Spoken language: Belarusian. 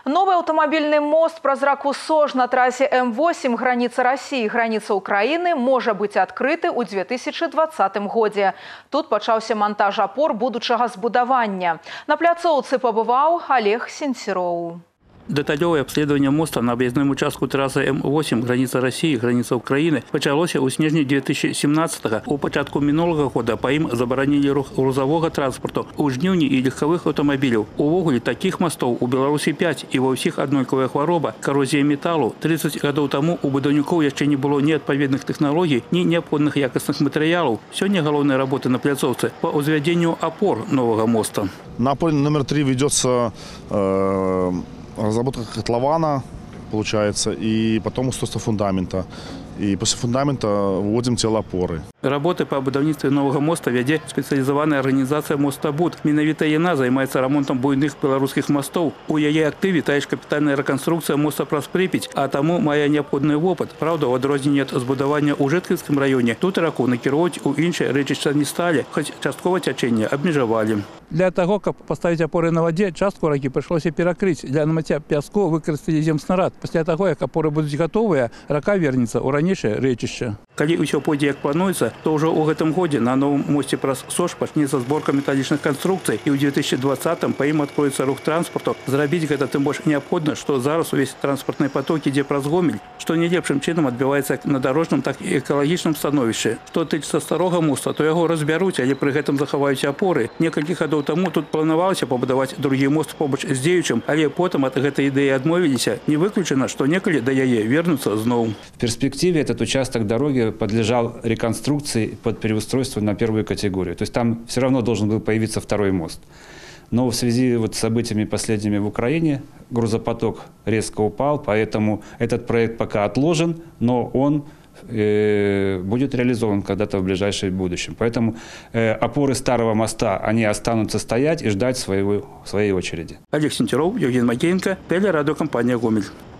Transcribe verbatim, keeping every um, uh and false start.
Новый автомобильный мост праз раку Сож на трассе М восемь граница России, граница Украины может быть открыты ў две тысячи двадцатым годзе. Тут пачаўся монтаж опор будучага збудавання. На пляцоўцы побывал Олег Сенцероў. Деталёвое обследование моста на объездном участку трассы М восемь граница России, граница Украины пачалося ў снежні две тысячи семнадцатага. У пачатку мінулага года па ім забаранілі рух грузового транспорту, у жніўні і легковых аўтамабіляў. Увогуле таких мостов у Беларусі пять, і ва ўсіх аднолькавая хвароба, коррозия металлу. тридцать гадоў таму у будаўнікоў яшчэ не было ні адпаведных тэхналогій, ні неабходных якасных матэрыялаў. Сёння галоўная работа на пляцоўцы по узвядзенню опор нового моста. На опоре номер три ведется э разработка котлована, получается, и потом устройство фундамента. И после фундамента вводим тело опоры. Работы по будаўніцтве нового моста вядзе спецыялізаваная арганізацыя «Мостабуд». Менавіта яна займаецца ремонтом буйных беларускіх мостов. У яе актыве тая ж капітальная рэканструкцыя моста праз Припять, а таму мае неабходны вопыт. Правда, у адрозненне ад збудавання ў Жытківскім раёне, тут раку накіроўваць у іншае рэчышча не сталі, хоць часткова цячэнне абмежавалі. Для того, каб поставить опоры на воде, частку раки прыйшлося перакрыць. Для намыцця пяску выкарысталі земснарад. Пасля таго, як опоры будуць гатовыя, рака вернецца ў ранейшае рэчышча. Калі ўсё пойдзе як плануецца, то ўжо ў гэтым годзе на новым мосце праз Сож пачнецца зборка металлічных канструкцый, і ў две тысячи двадцатым па ім адкроецца рух транспарту. Зрабіць гэта тым больш неабходна, што зараз увесь транспартны поток ідзе праз Гомель, што не лепшым чынам адбіваецца як на дарожным, так і экалагічным становішчы. Што тычыцца старога моста, то яго разбяруць, але пры гэтым захаваюць апоры. Некалькі гадоў таму тут планавалася пабудаваць другі мост побач з дзеючым, але потым ад гэтай ідэі адмовіліся. Не выключана, што некалі да яе вернуцца зноў. В перспективе этот участок дороги подлежал реконструкции под переустройство на первую категорию. То есть там все равно должен был появиться второй мост. Но в связи вот с событиями последними в Украине грузопоток резко упал, поэтому этот проект пока отложен, но он э, будет реализован когда-то в ближайшем будущем. Поэтому э, опоры старого моста, они останутся стоять и ждать своего, своей очереди. Олег Сенцероў, Евгений Макеенко, телерадиокомпания «Гомель».